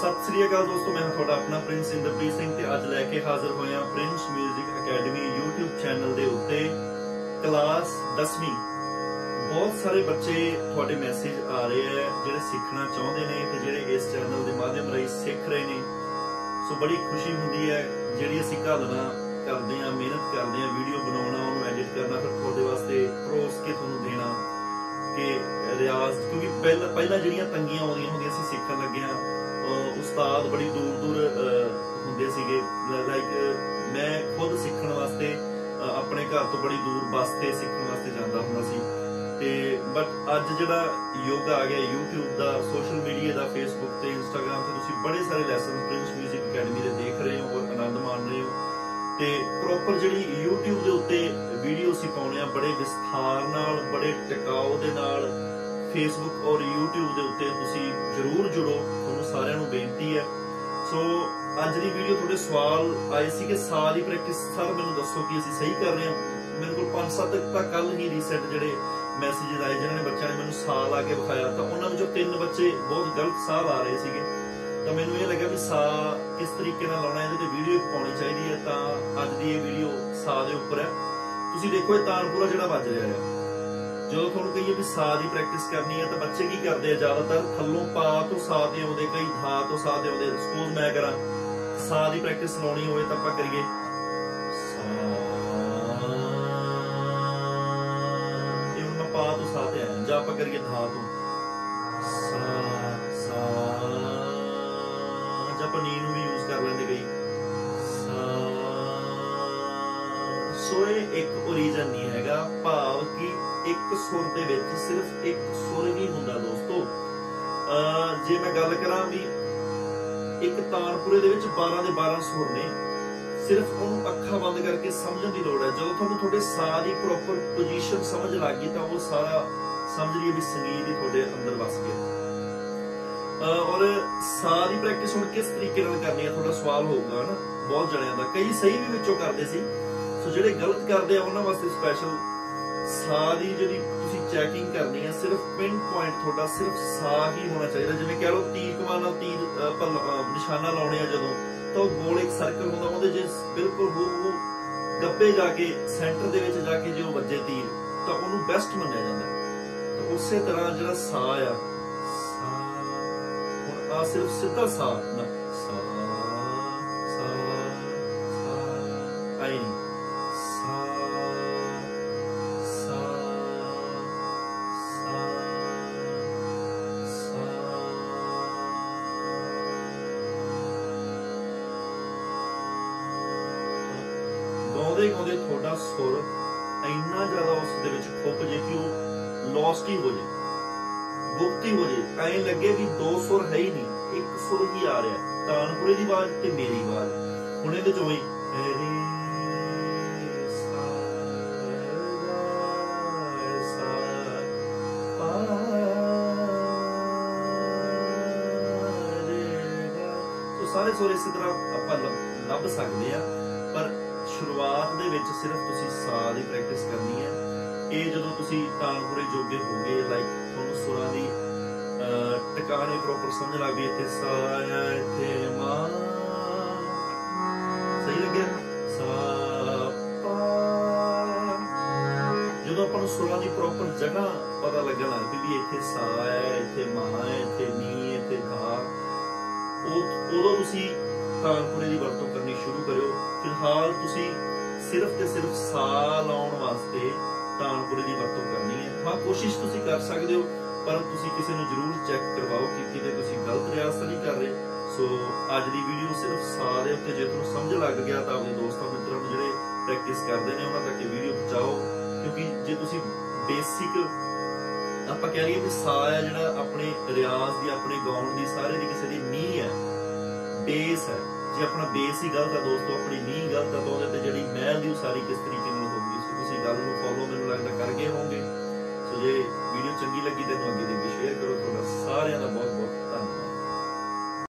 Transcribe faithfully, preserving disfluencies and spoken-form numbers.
सत श्री अकाल दोस्तों, मैं तुहाडा अपना प्रिंस इंद्रप्रीत सिंह ते अज लैके हाजिर होया Prince Music Academy YouTube channel दे उत्ते क्लास दसवीं। बहुत सारे बच्चे तुहाडे मैसेज आ रहे हैं जिहड़े सीखना चाहते हैं ते जिहड़े इस चैनल के माध्यम राही सीख रहे हैं। सो बड़ी खुशी हुंदी है जिहड़ी असीं घालना करते हैं, मेहनत करते हैं, वीडियो बनाना, उन्होंने एडिट करना, फिर तुहाडे वास्ते परोस के तुहानूं देना कि रियाज, क्योंकि पहला पहला जिहड़ियां तंगियां आउंदियां हुंदियां सी सीखण लगे हां, उस्ताद बड़ी दूर दूर हुंदे सीगे। लाइक मैं खुद सीखण वास्ते अपने घर तो बड़ी दूर बस ते सीखण वास्ते जांदा हुंदा सी ते बट अज जिहड़ा युग आ गया यूट्यूब दा, सोशल मीडिया दा, फेसबुक ते इंस्टाग्राम ते तुसीं बड़े सारे लैसन प्रिंस म्यूजिक अकैडमी दे देख रहे हो और आनंद मान रहे हो। ते प्रॉपर जिहड़ी यूट्यूब दे उत्ते वीडियो असीं पाउणे आ बड़े विस्तार नाल, बड़े टिकाऊ दे नाल। फेसबुक और यूट्यूब के उत्ते तुसीं जरूर जुड़ो, तुहानूं सारिआं नूं बेनती है। सो अज दी वीडियो थोड़े सवाल आए सी कि सा दी प्रैक्टिस सर मैनूं दसो कि असीं सही कर रहे हैं। मेरे को पांच सत्त तक कल ही रीसेंट जिहड़े मैसेजेस आए जिन्होंने बच्चों ने मैनूं सा ला के विखाया, तो उन्हां विचों तीन बच्चे बहुत गलत सा ला रहे सीगे। तो मैनूं ये लग्या भी सा किस तरीके नाल लाउणा, इहदे ते वीडियो पाउणी चाहीदी है। तो अज दी ये वीडियो सा दे उपर है। तुसीं देखो ये तानपुरा जिहड़ा वज रिहा है, जो तुहानूं कहीए भी सा की प्रैक्टिस करनी है तो बच्चे की करते हैं ज्यादातर थल्लों पा तो सा ते आउंदे, कई धा तो सा ते आउंदे। सपोज मैं करा सा की प्रैक्टिस लाउणी होवे तो आपां करिए सा, ये हुण मैं पा तो सा ते आया, जां आपां करिए धा तो सा सा, जां आपां नी नूं भी यूज कर लैंदे कई सा। सो ये एक ओरीजन नहीं हैगा, भाव कि एक सुर दे विच सिर्फ एक सुर ही हुंदा दोस्तों। जे मैं गल करा भी एक तानपुरे दे विच बारह दे बारह सुर ने, सिर्फ उन्होंने अखा बंद करके समझण दी लोड़ है। जदों तुहानूं तुहाडे सा दी प्रॉपर पोजीशन समझ लग गई तो वो सारा समझ लिए भी संगीत ही तुहाडे अंदर वस गया। और सा दी प्रैक्टिस हुण किस तरीके नाल करनी है, थोड़ा सवाल होगा ना बहुत जणियां दा। कई सही भी विचों करदे सी, सो जिहड़े गलत करदे आ उन्हां वास्ते स्पैशल सा दी जिहड़ी तुसीं चैकिंग करनी है, सिर्फ पिन पॉइंट तुहाडा सिर्फ सा ही होना चाहिए। जिवें कह लो तीर कमान नाल तीर निशाना लाउणे आ जदों, तो गोल एक सर्कल होंदा, उहदे जे बिल्कुल हूबहू गप्पे जाके सेंटर दे विच जाके जो वज्जे तीर तो उहनूं बेस्ट मन्निया जांदा। तो उसे तरह जिहड़ा सा आ सा, हुण आ सिर्फ सीधा सा ना सा सा सा आई नहीं सा सा सा सा। गाउंदे गाउंदे थोड़ा सुर इन्ना ज्यादा उस दे विच खुप जे कि वो लॉस्ट ही हो जाए, गुप्त ही हो जाए, ऐ लगे भी दो सुर है ही नहीं, एक सुर ही आ रहा है, तानपुरे की आवाज ते मेरी आवाज। हुण इहदे चों ही रे सा सा पा रे गा। तो सारे सुर इस तरह आपां लभ सकदे आ, पर शुरुआत दे विच सिर्फ तुसीं सा दी प्रैक्टिस करनी है। ये जदों तुसीं तानपुरे जोगे होगे, लाइक तुहानूं सुरां दी टिकाणे प्रॉपर समझ लग गई, इत्थे सा आ, इत्थे मा, सही लग्या सा पा। जदों आपां नूं सुरां दी प्रॉपर जगह पता लगण लग पई भी इत्थे सा है, इत्थे मा है, इत्थे नी, इत्थे धा, उदों तुसीं तानपुरे की वरतों करनी शुरू करो। फिलहाल तुसीं सिर्फ ते सिर्फ सा लाउण वास्ते तानपुरे की वरतों करनी है। हाँ, कोशिश तुसीं कर सकते हो, पर तुसीं किसी नूं जरूर चैक करवाओ कि किते तुसीं गलत रियाज़ तो नहीं कर रहे। सो अज की वीडियो सिर्फ सा दे उत्ते जे तुहानूं समझ लग गया तो अपने दोस्तों मित्रों नूं जिहड़े प्रैक्टिस करते हैं उन्हां तक ये वीडियो पहुँचाओ। क्योंकि जे तुसीं बेसिक आपां कह रहीए भी सा है जिहड़ा अपने रियाज़ की, अपने गाउण की, सारे की किसी की नींह है, बेस है। जे अपना बेस ही गलत है दोस्तों, अपनी नींह गलत है, तो उहदे ते जिहड़ी महल दी सारी किस तरीके नाल होगी। सो तुसीं गल नूं फॉलो मैनूं लगदा कर गए होवोगे। सो जे वीडियो चंगी लगी तो अगे दे के शेयर करो। तुहाडा सारिआं दा बहुत बहुत धन्नवाद।